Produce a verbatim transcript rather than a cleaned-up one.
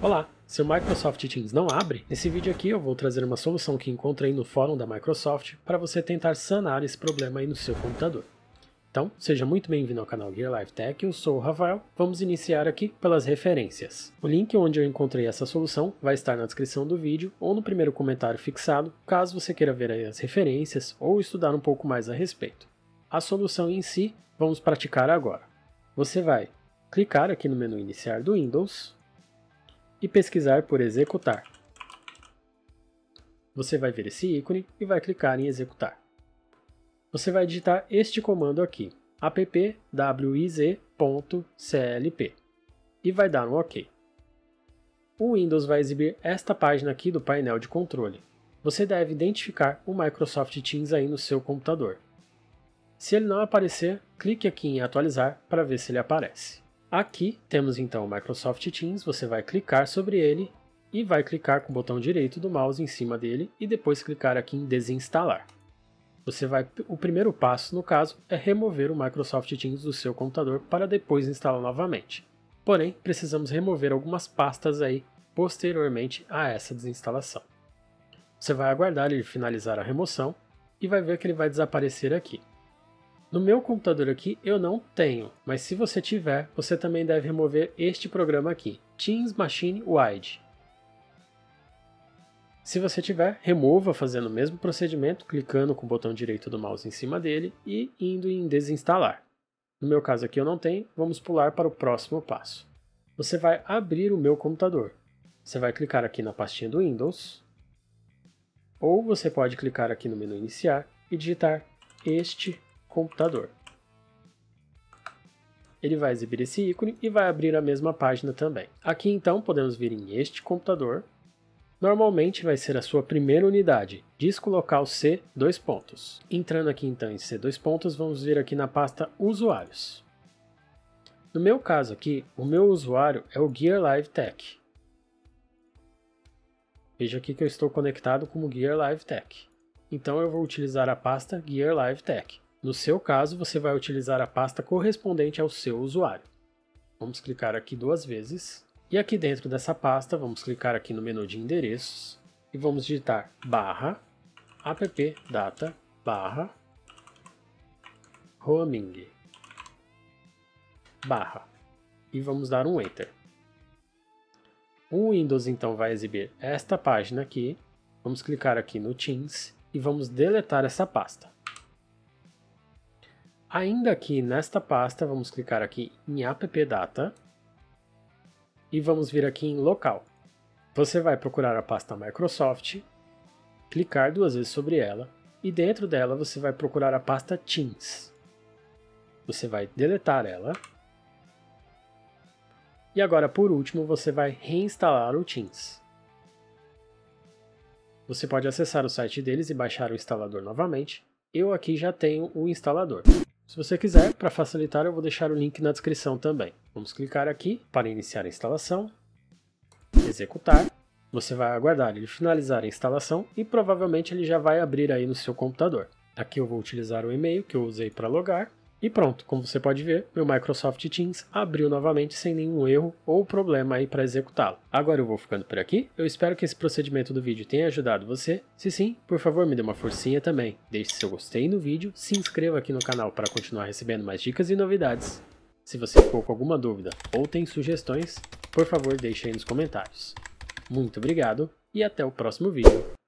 Olá, se o Microsoft Teams não abre, nesse vídeo aqui eu vou trazer uma solução que encontrei no fórum da Microsoft para você tentar sanar esse problema aí no seu computador. Então, seja muito bem-vindo ao canal Gear Live Tech, eu sou o Rafael. Vamos iniciar aqui pelas referências. O link onde eu encontrei essa solução vai estar na descrição do vídeo ou no primeiro comentário fixado, caso você queira ver aí as referências ou estudar um pouco mais a respeito. A solução em si, vamos praticar agora. Você vai clicar aqui no menu iniciar do Windows e pesquisar por executar. Você vai ver esse ícone e vai clicar em executar. Você vai digitar este comando aqui, appwiz.clp, e vai dar um OK. O Windows vai exibir esta página aqui do painel de controle. Você deve identificar o Microsoft Teams aí no seu computador. Se ele não aparecer, clique aqui em atualizar para ver se ele aparece. Aqui temos então o Microsoft Teams, você vai clicar sobre ele e vai clicar com o botão direito do mouse em cima dele e depois clicar aqui em desinstalar. Você vai, o primeiro passo no caso é remover o Microsoft Teams do seu computador para depois instalar novamente. Porém, precisamos remover algumas pastas aí posteriormente a essa desinstalação. Você vai aguardar ele finalizar a remoção e vai ver que ele vai desaparecer aqui. No meu computador aqui eu não tenho, mas se você tiver, você também deve remover este programa aqui, Teams Machine Wide. Se você tiver, remova fazendo o mesmo procedimento, clicando com o botão direito do mouse em cima dele e indo em desinstalar. No meu caso aqui eu não tenho, vamos pular para o próximo passo. Você vai abrir o meu computador. Você vai clicar aqui na pastinha do Windows, ou você pode clicar aqui no menu iniciar e digitar este computador. Ele vai exibir esse ícone e vai abrir a mesma página também. Aqui então podemos vir em este computador. Normalmente vai ser a sua primeira unidade, disco local C, dois pontos. Entrando aqui então em C, dois pontos, vamos vir aqui na pasta usuários. No meu caso aqui, o meu usuário é o Gear Live Tech. Veja aqui que eu estou conectado como Gear Live Tech. Então eu vou utilizar a pasta Gear Live Tech. No seu caso, você vai utilizar a pasta correspondente ao seu usuário. Vamos clicar aqui duas vezes. E aqui dentro dessa pasta, vamos clicar aqui no menu de endereços e vamos digitar barra appdata barra roaming barra e vamos dar um Enter. O Windows então vai exibir esta página aqui. Vamos clicar aqui no Teams e vamos deletar essa pasta. Ainda aqui nesta pasta, vamos clicar aqui em appdata e vamos vir aqui em local. Você vai procurar a pasta Microsoft, clicar duas vezes sobre ela e dentro dela você vai procurar a pasta Teams. Você vai deletar ela e agora por último você vai reinstalar o Teams. Você pode acessar o site deles e baixar o instalador novamente. Eu aqui já tenho o instalador. Se você quiser, para facilitar, eu vou deixar o link na descrição também. Vamos clicar aqui para iniciar a instalação, executar. Você vai aguardar ele finalizar a instalação e provavelmente ele já vai abrir aí no seu computador. Aqui eu vou utilizar o e-mail que eu usei para logar. E pronto, como você pode ver, meu Microsoft Teams abriu novamente sem nenhum erro ou problema aí para executá-lo. Agora eu vou ficando por aqui, eu espero que esse procedimento do vídeo tenha ajudado você. Se sim, por favor me dê uma forcinha também. Deixe seu gostei no vídeo, se inscreva aqui no canal para continuar recebendo mais dicas e novidades. Se você ficou com alguma dúvida ou tem sugestões, por favor deixe aí nos comentários. Muito obrigado e até o próximo vídeo.